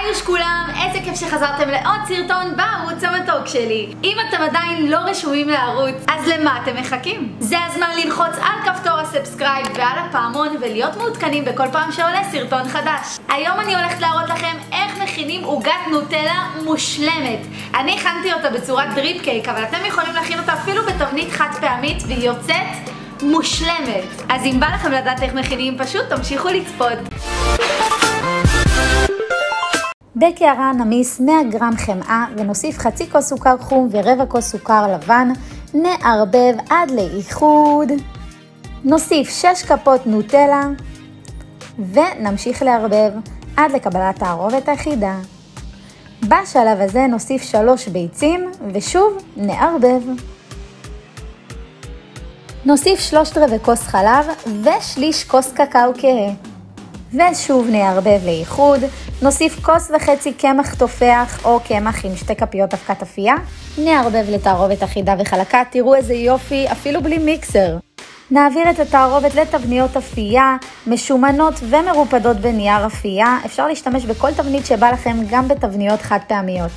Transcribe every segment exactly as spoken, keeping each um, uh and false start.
היוש כולם, איזה כיף שחזרתם לעוד סרטון בערוץ המתוק שלי. אם אתם עדיין לא רשומים לערוץ, אז למה אתם מחכים? זה הזמן ללחוץ על כפתור הסאבסקרייב ועל הפעמון ולהיות מעודכנים בכל פעם שעולה סרטון חדש. היום אני הולכת להראות לכם איך מכינים עוגת נוטלה מושלמת. אני הכנתי אותה בצורת דריפ קייק, אבל אתם יכולים להכין אותה אפילו בתבנית חד פעמית והיא יוצאת מושלמת. אז אם בא לכם לדעת איך מכינים, פשוט תמשיכו לצפות. בקערה נמיס מאה גרם חמאה ונוסיף חצי כוס סוכר חום ורבע כוס סוכר לבן. נערבב עד לאיחוד. נוסיף שש כפות נוטלה ונמשיך לערבב עד לקבלת תערובת אחידה. בשלב הזה נוסיף שלוש ביצים ושוב נערבב. נוסיף שלושת רבעי כוס חלב ושליש כוס קקאו כהה. ושוב נערבב לאיחוד. נוסיף כוס וחצי קמח תופח או קמח עם שתי כפיות אבקת אפייה. נערבב לתערובת אחידה וחלקה, תראו איזה יופי, אפילו בלי מיקסר. נעביר את התערובת לתבניות אפייה, משומנות ומרופדות בנייר אפייה. אפשר להשתמש בכל תבנית שבא לכם, גם בתבניות חד פעמיות.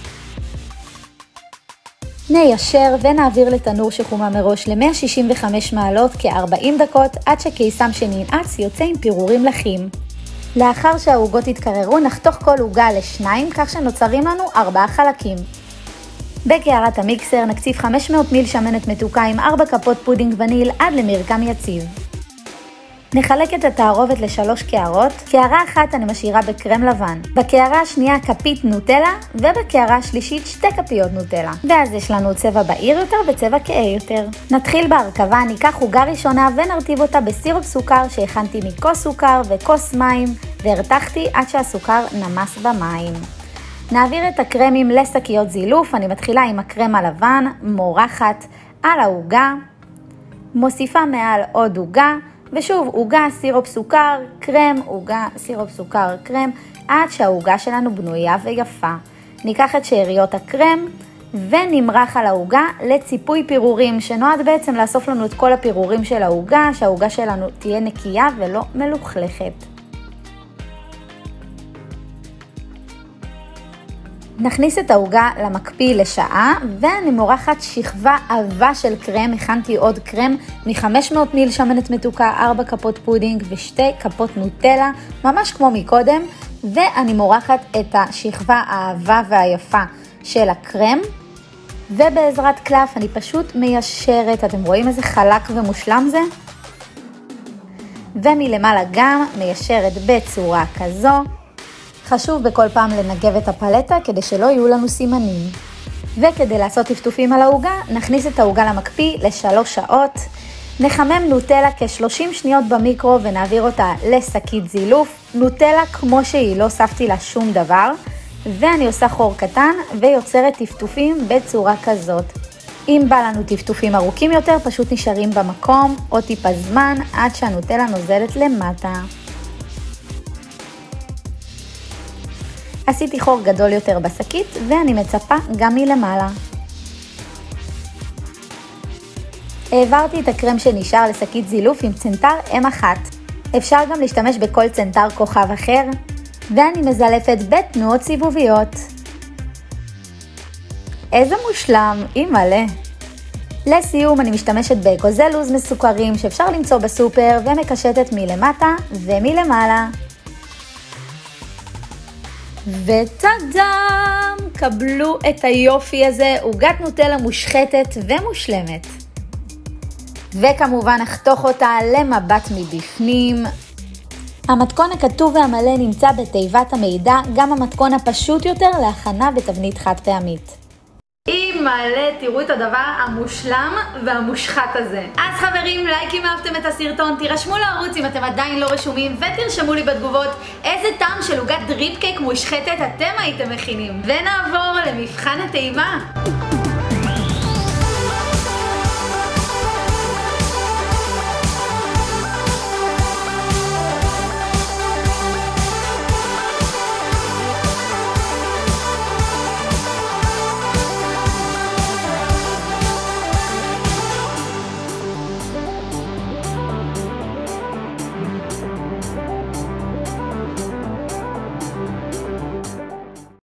ניישר ונעביר לתנור שחומה מראש ל-מאה שישים וחמש מעלות כ-ארבעים דקות עד שקיסם שננעץ יוצא עם פירורים לחים. לאחר שהעוגות יתקררו נחתוך כל עוגה לשניים כך שנוצרים לנו ארבעה חלקים. בקערת המיקסר נקציב חמש מאות מיל שמנת מתוקה עם ארבע כפות פודינג וניל עד למרקם יציב. נחלק את התערובת לשלוש קערות. קערה אחת אני משאירה בקרם לבן, בקערה השנייה כפית נוטלה ובקערה השלישית שתי כפיות נוטלה. ואז יש לנו צבע בהיר יותר וצבע כהה יותר. נתחיל בהרכבה, ניקח עוגה ראשונה ונרטיב אותה בסירופ סוכר שהכנתי מכוס סוכר וכוס מים והרתחתי עד שהסוכר נמס במים. נעביר את הקרמים לשקיות זילוף. אני מתחילה עם הקרם הלבן, מורחת על העוגה, מוסיפה מעל עוד עוגה, ושוב עוגה, סירופ סוכר, קרם, עוגה, סירופ סוכר, קרם, עד שהעוגה שלנו בנויה ויפה. ניקח את שאריות הקרם ונמרח על העוגה לציפוי פירורים, שנועד בעצם לאסוף לנו את כל הפירורים של העוגה, שהעוגה שלנו תהיה נקייה ולא מלוכלכת. נכניס את העוגה למקפיא לשעה ואני מורחת שכבה עבה של קרם. הכנתי עוד קרם מ-חמש מאות מיל שמנת מתוקה, ארבע כפות פודינג ושתי כפות נוטלה, ממש כמו מקודם, ואני מורחת את השכבה העבה והיפה של הקרם, ובעזרת קלף אני פשוט מיישרת. אתם רואים איזה חלק ומושלם זה? ומלמעלה גם מיישרת בצורה כזו. חשוב בכל פעם לנגב את הפלטה כדי שלא יהיו לנו סימנים. וכדי לעשות טפטופים על העוגה, נכניס את העוגה למקפיא לשלוש שעות. נחמם נוטלה כ-שלושים שניות במיקרו ונעביר אותה לשקית זילוף. נוטלה כמו שהיא, לא הוספתי לה שום דבר. ואני עושה חור קטן ויוצרת טפטופים בצורה כזאת. אם בא לנו טפטופים ארוכים יותר, פשוט נשארים במקום או טיפה זמן עד שהנוטלה נוזלת למטה. עשיתי חור גדול יותר בשקית ואני מצפה גם מלמעלה. העברתי את הקרם שנשאר לשקית זילוף עם צנטר אם אחת. אפשר גם להשתמש בכל צנטר כוכב אחר. ואני מזלפת בתנועות סיבוביות. איזה מושלם, אימא'לה. לסיום אני משתמשת באגוזי לוז מסוכרים שאפשר למצוא בסופר ומקשטת מלמטה ומלמעלה. וטאדם! קבלו את היופי הזה, עוגת נוטלה מושחתת ומושלמת. וכמובן נחתוך אותה למבט מבפנים. המתכון הכתוב והמלא נמצא בתיבת המידע, גם המתכון הפשוט יותר להכנה בתבנית חד פעמית. אימא'לה, תראו את הדבר המושלם והמושחת הזה. אז חברים, לייק אם אהבתם את הסרטון, תירשמו לערוץ אם אתם עדיין לא רשומים, ותרשמו לי בתגובות איזה טעם של עוגת דריפ קייק מושחתת אתם הייתם מכינים. ונעבור למבחן הטעימה.